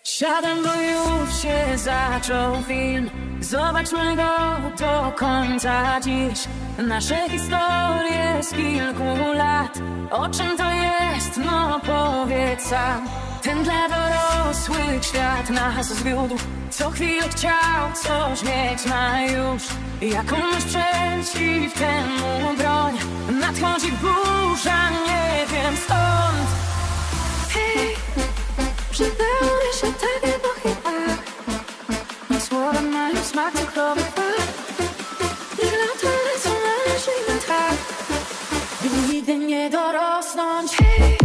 Siadam, bo już się zaczął film. Zobaczmy go do końca dziś. Nasze historie z kilku lat. O czym to jest? No powiedz sam. Ten dla dorosłych świat nas zwiódł. Co chwilę chciał coś mieć na już. Jaką masz przeciw temu broń? Nadchodzi burza, nie wiem stąd. Hej, przydały się tak epochy, nie słowa mają smak cukrowy pach. Niech lata lecą na naszych wędrach, by nigdy nie dorosnąć. Hej,